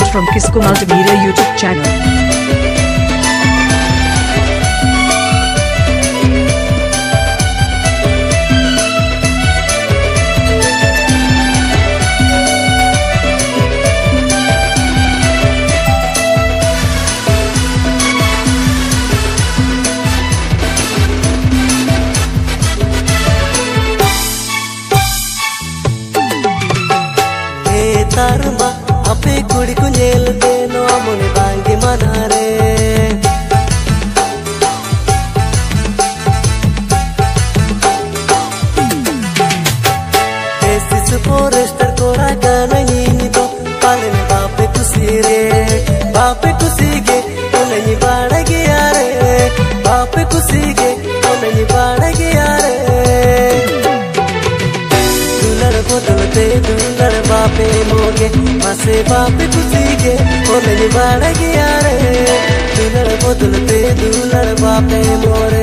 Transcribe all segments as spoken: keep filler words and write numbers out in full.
videos from Kisco Multimedia YouTube channel. Tarma ape kudi ku nyel de no amone bangi manare esis forester kora kana ni to palen bape kusire bape kusige onani badagi yare bape kusige onani badagi yare bodolते दुलड़ बापे मोगे मासे बापे कुसीगे और नहीं बाड़ेगी यारे दुलड़ bodolते दुलड़ बापे मोरे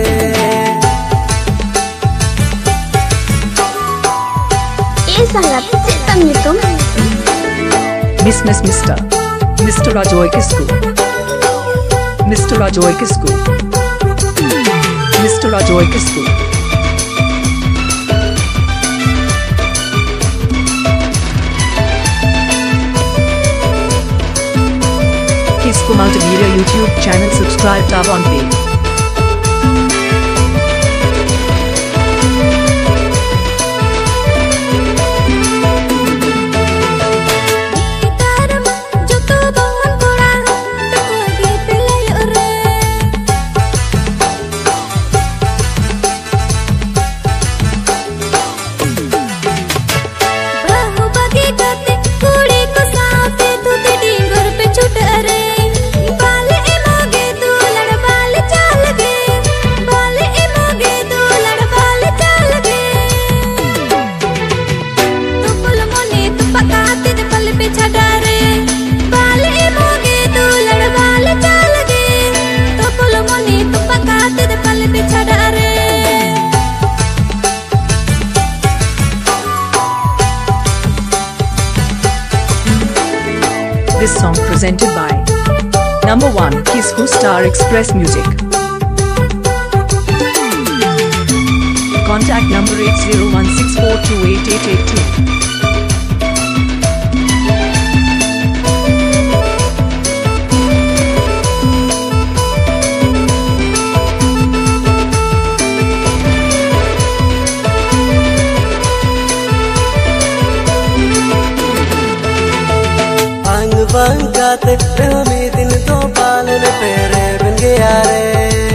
ये संगत चित्तम नितुम Miss Miss Mister Mister Rajoy Kisco Mister Rajoy Kisco Mister Rajoy Kisco Kisco Multimedia YouTube channel, subscribe tab on page. This song presented by number one Kisco Star Express Music. Contact number eight zero one six four two eight eight eight two. Bangkate rehmi din to palan pere bन गया रे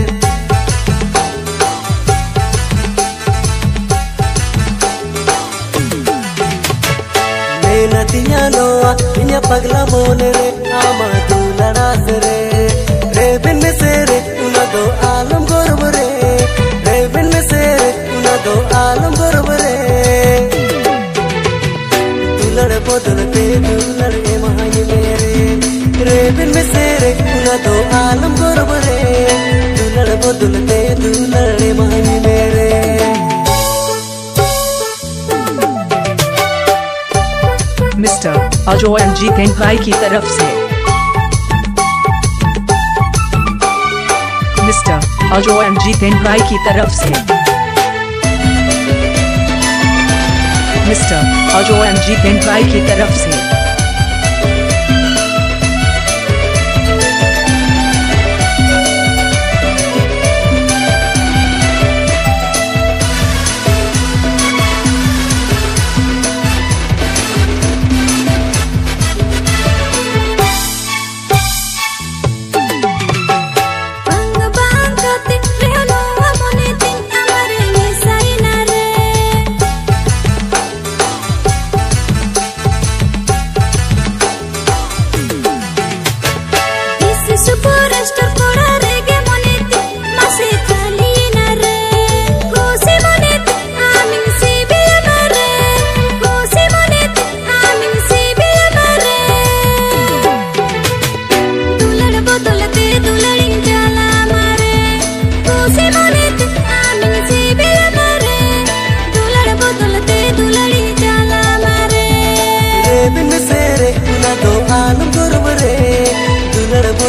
मेहनतिया नोआ इन्या पगला मोन रे आमा तू लड़ास रे रे बिन से रे उना दो आलम गर्व रे रे बिन से रे उना दो आलम गर्व रे दुलड़ बदलते दुलड़ ए महानी मेरे रे बिन में से रे उना दो आलम गर्व रे दुलड़ बदलते दुलड़ ए महानी मेरे मिस्टर अजय जीतेंद्र भाई की तरफ से मिस्टर अजय जीतेंद्र भाई की तरफ से मिस्टर अजय जीतेंद्र भाई की तरफ से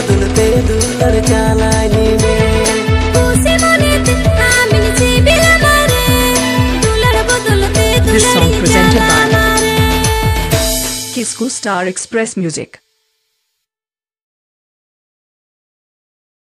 बदलते दुलर चालानी में खुशी मनेते आमिन से बिला मारे दुलर बदलते This दुलर song presented by चालानी Kisco Star Express Music.